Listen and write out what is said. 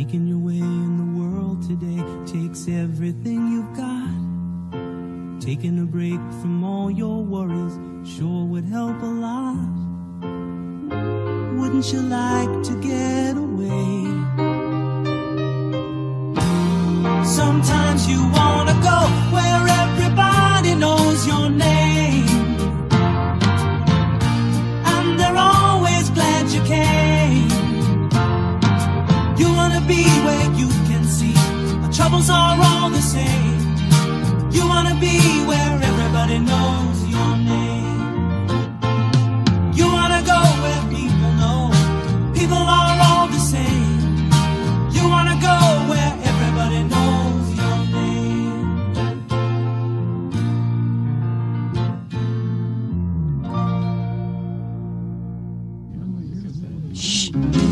Making your way in the world today takes everything you've got. Taking a break from all your worries sure would help a lot. Wouldn't you like to get away? Sometimes you wanna go where everybody knows your name, and they're always glad you came. You wanna be where you can see our troubles are all the same. You wanna be where everybody knows your name. You wanna go where people know people are all the same. You wanna go where everybody knows your name. Shh.